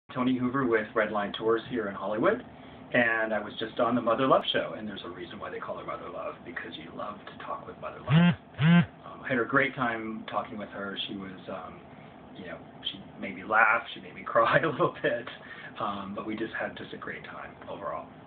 Tony Hoover with Red Line Tours here in Hollywood, and I was just on the Mother Love show, and there's a reason why they call her Mother Love, because you love to talk with Mother Love. I had a great time talking with her. She was, she made me laugh, she made me cry a little bit, but we just had a great time overall.